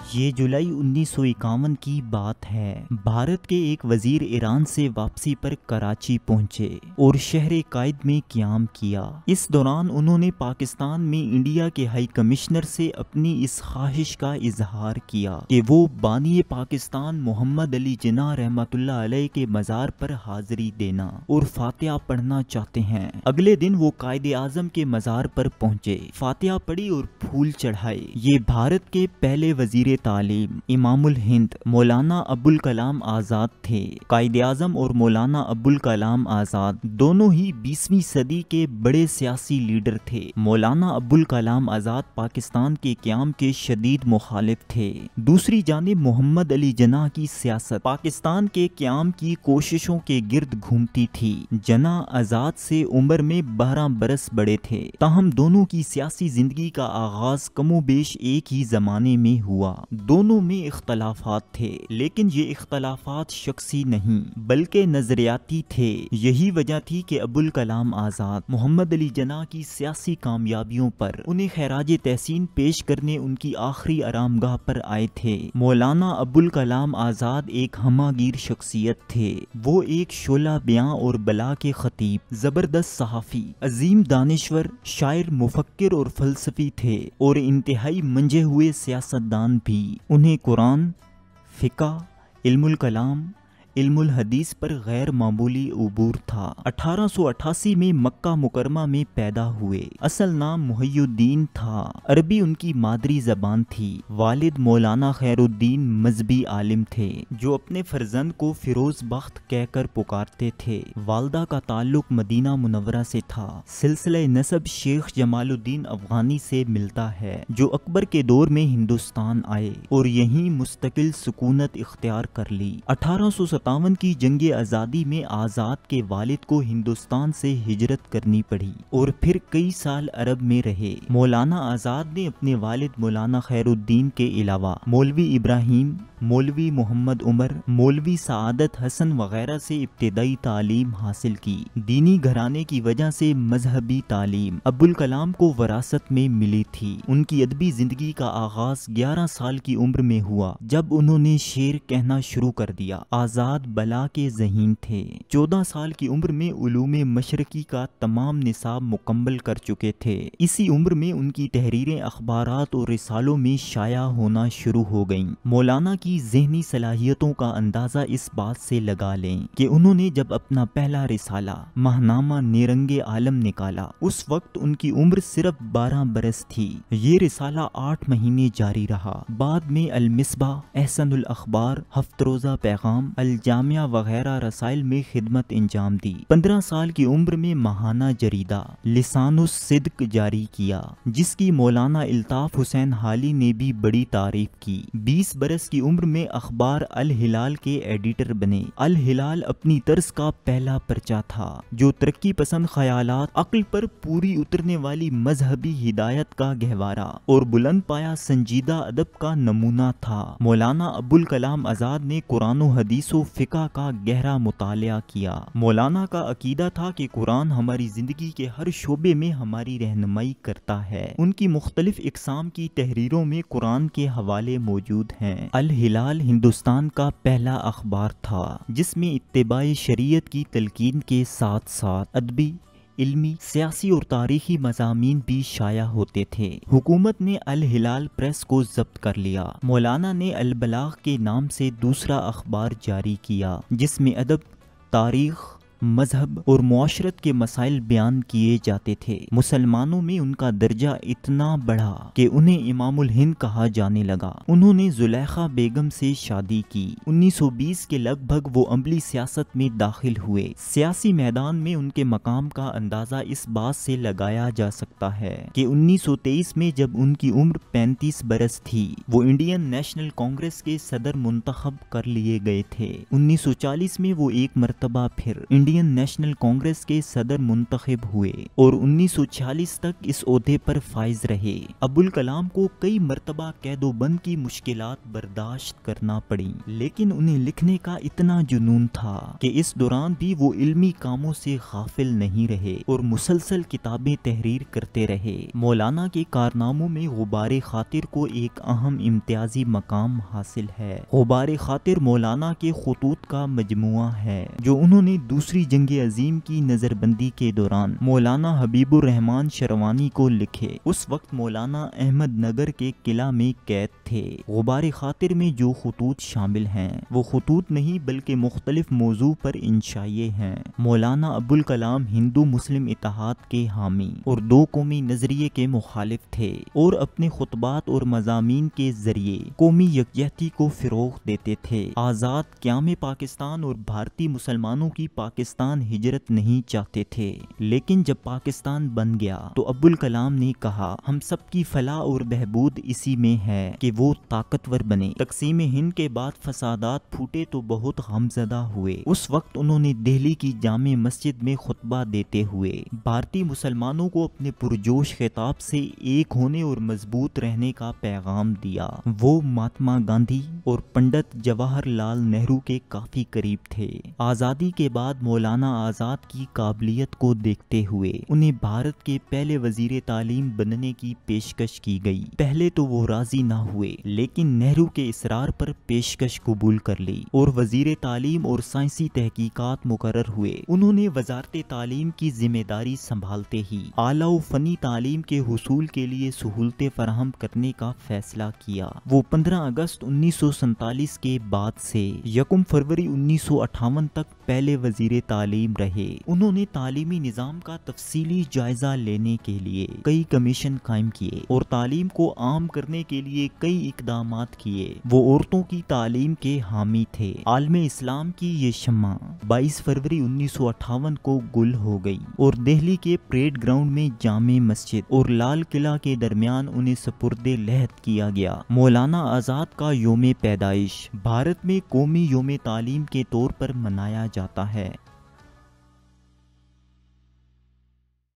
یہ جولائی 1951 کی بات ہے۔ بھارت کے ایک وزیر ایران سے واپسی پر کراچی پہنچے اور شہر قائد میں قیام کیا۔ اس دوران انہوں نے پاکستان میں انڈیا کے ہائی کمشنر سے اپنی اس خواہش کا اظہار کیا کہ وہ بانی پاکستان محمد علی جناح رحمۃ اللہ علیہ کے مزار پر حاضری دینا اور فاتحہ پڑھنا چاہتے ہیں۔ اگلے دن وہ قائد اعظم کے مزار پر پہنچے، فاتحہ پڑھی اور پھول چڑھائے۔ یہ بھارت کے پہلے وزیر تعلیم امام الہند مولانا ابوالکلام آزاد تھے۔ قائد اعظم اور مولانا ابوالکلام آزاد دونوں ہی 20ویں صدی کے بڑے سیاسی لیڈر تھے۔ مولانا ابوالکلام آزاد پاکستان کے قیام کے شدید مخالف تھے۔ دوسری جانب محمد علی جناح کی سیاست پاکستان کے قیام کی کوششوں کے گرد گھومتی تھی۔ جناح آزاد سے عمر میں 12 برس بڑے تھے، تاہم دونوں کی سیاسی زندگی کا آغاز کم و بیش ایک ہی زمانے میں ہوا۔ دونوں میں اختلافات تھے، لیکن یہ اختلافات شخصی نہیں بلکہ نظریاتی تھے۔ یہی وجہ تھی کہ ابوالکلام آزاد محمد علی جناح کی سیاسی کامیابیوں پر انہیں خراج تحسین پیش کرنے ان کی آخری آرامگاہ پر آئے تھے۔ مولانا ابوالکلام آزاد ایک ہمہ گیر شخصیت تھے۔ وہ ایک شعلہ بیاں اور بلا کے خطیب، زبردست صحافی، عظیم دانشور، شاعر، مفکر اور فلسفی تھے اور انتہائی منجھے ہوئے سیاستدان بھی۔ انہیں قرآن، فقہ، علم الکلام، علم الحدیث پر غیر معمولی عبور تھا۔ 1888 میں مکہ مکرمہ میں پیدا ہوئے۔ اصل نام محی الدین تھا، عربی ان کی مادری زبان تھی۔ والد مولانا خیر الدین مذہبی عالم تھے جو اپنے فرزند کو فیروز بخت کہہ کر پکارتے تھے۔ والدہ کا تعلق مدینہ منورہ سے تھا۔ سلسلہ نسب شیخ جمال الدین افغانی سے ملتا ہے جو اکبر کے دور میں ہندوستان آئے اور یہیں مستقل سکونت اختیار کر لی۔ 1857 کی جنگ آزادی میں آزاد کے والد کو ہندوستان سے ہجرت کرنی پڑی اور پھر کئی سال عرب میں رہے۔ مولانا آزاد نے اپنے والد مولانا خیر الدین کے علاوہ مولوی ابراہیم، مولوی محمد عمر، مولوی سعادت حسن وغیرہ سے ابتدائی تعلیم حاصل کی۔ دینی گھرانے کی وجہ سے مذہبی تعلیم ابوالکلام کو وراثت میں ملی تھی۔ ان کی ادبی زندگی کا آغاز 11 سال کی عمر میں ہوا جب انہوں نے شعر کہنا شروع کر دیا۔ آزاد بلا کے ذہین تھے۔ 14 سال کی عمر میں علوم مشرقی کا تمام نصاب مکمل کر چکے تھے۔ اسی عمر میں ان کی تحریریں اخبارات اور رسالوں میں شائع ہونا شروع ہو گئیں۔ مولانا کی ذہنی صلاحیتوں کا اندازہ اس بات سے لگا لیں کہ انہوں نے جب اپنا پہلا رسالہ ماہنامہ نیرنگ عالم نکالا، اس وقت ان کی عمر صرف 12 برس تھی۔ یہ رسالہ 8 مہینے جاری رہا۔ بعد میں المصباح، احسن الاخبار، ہفت روزہ پیغام، الجامعہ وغیرہ رسائل میں خدمت انجام دی۔ 15 سال کی عمر میں ماہانہ جریدہ لسان الصدق جاری کیا، جس کی مولانا الطاف حسین حالی نے بھی بڑی تعریف کی۔ 20 برس کی عمر میں اخبار الہلال کے ایڈیٹر بنے۔ الہلال اپنی طرز کا پہلا پرچہ تھا جو ترقی پسند خیالات، عقل پر پوری اترنے والی مذہبی ہدایت کا گہوارہ اور بلند پایا سنجیدہ ادب کا نمونہ تھا۔ مولانا ابوالکلام آزاد نے قرآن و حدیث و فقہ کا گہرا مطالعہ کیا۔ مولانا کا عقیدہ تھا کہ قرآن ہماری زندگی کے ہر شعبے میں ہماری رہنمائی کرتا ہے۔ ان کی مختلف اقسام کی تحریروں میں قرآن کے حوالے موجود ہیں۔ الہلال ہندوستان کا پہلا اخبار تھا جس میں اتباع شریعت کی تلقین کے ساتھ ساتھ ادبی، علمی، سیاسی اور تاریخی مضامین بھی شائع ہوتے تھے۔ حکومت نے الہلال پریس کو ضبط کر لیا۔ مولانا نے البلاغ کے نام سے دوسرا اخبار جاری کیا جس میں ادب، تاریخ، مذہب اور معاشرت کے مسائل بیان کیے جاتے تھے۔ مسلمانوں میں ان کا درجہ اتنا بڑھا کہ انہیں امام الہند کہا جانے لگا۔ انہوں نے زلیخا بیگم سے شادی کی۔ 1920 کے لگ بھگ وہ عملی سیاست میں داخل ہوئے۔ سیاسی میدان میں ان کے مقام کا اندازہ اس بات سے لگایا جا سکتا ہے کہ 1923 میں جب ان کی عمر 35 برس تھی، وہ انڈین نیشنل کانگریس کے صدر منتخب کر لیے گئے تھے۔ 1940 میں وہ ایک مرتبہ پھر انڈین نیشنل کانگریس کے صدر منتخب ہوئے اور 1946 تک اس عہدے پر فائز رہے۔ ابوالکلام کو کئی مرتبہ قید و بند کی مشکلات برداشت کرنا پڑیں، لیکن انہیں لکھنے کا اتنا جنون تھا کہ اس دوران بھی وہ علمی کاموں سے غافل نہیں رہے اور مسلسل کتابیں تحریر کرتے رہے۔ مولانا کے کارناموں میں غبار خاطر کو ایک اہم امتیازی مقام حاصل ہے۔ غبار خاطر مولانا کے خطوط کا مجموعہ ہے جو انہوں نے دوسری جنگ عظیم کی نظر بندی کے دوران مولانا حبیب الرحمن شروانی کو لکھے۔ اس وقت مولانا احمد نگر کے قلعہ میں قید تھے۔ غبار خاطر میں جو خطوط شامل ہیں وہ خطوط نہیں بلکہ مختلف موضوع پر انشائیے ہیں۔ مولانا ابوالکلام ہندو مسلم اتحاد کے حامی اور دو قومی نظریے کے مخالف تھے اور اپنے خطبات اور مضامین کے ذریعے قومی یکجہتی کو فروغ دیتے تھے۔ آزاد قیام پاکستان اور بھارتی مسلمانوں کی پاکستان ہجرت نہیں چاہتے تھے، لیکن جب پاکستان بن گیا تو ابوالکلام نے کہا ہم سب کی فلاح اور بہبود اسی میں ہے کہ وہ طاقتور بنے۔ تقسیم ہند کے بعد فسادات پھوٹے تو بہت غمزدہ ہوئے۔ اس وقت انہوں نے دہلی کی جامع مسجد میں خطبہ دیتے ہوئے بھارتی مسلمانوں کو اپنے پرجوش خطاب سے ایک ہونے اور مضبوط رہنے کا پیغام دیا۔ وہ مہاتما گاندھی اور پنڈت جواہر لال نہرو کے کافی قریب تھے۔ آزادی کے بعد مولانا آزاد کی قابلیت کو دیکھتے ہوئے انہیں بھارت کے پہلے وزیر تعلیم بننے کی پیشکش کی گئی۔ پہلے تو وہ راضی نہ ہوئے، لیکن نہرو کے اصرار پر پیشکش قبول کر لی اور وزیر تعلیم اور سائنسی تحقیقات مقرر ہوئے۔ انہوں نے وزارت تعلیم کی ذمہ داری سنبھالتے ہی اعلیٰ و فنی تعلیم کے حصول کے لیے سہولتیں فراہم کرنے کا فیصلہ کیا۔ وہ 15 اگست 1947 کے بعد سے 1 فروری 1958 تک پہلے وزیر تعلیم رہے۔ انہوں نے تعلیمی نظام کا تفصیلی جائزہ لینے کے لیے کئی کمیشن قائم کیے اور تعلیم کو عام کرنے کے لیے کئی اقدامات کیے۔ وہ عورتوں کی تعلیم کے حامی تھے۔ عالم اسلام کی یہ شمع 22 فروری 1958 کو گل ہو گئی اور دہلی کے پریڈ گراؤنڈ میں جامع مسجد اور لال قلعہ کے درمیان انہیں سپرد لحد کیا گیا۔ مولانا آزاد کا یوم پیدائش بھارت میں قومی یوم تعلیم کے طور پر منایا جاتا ہے۔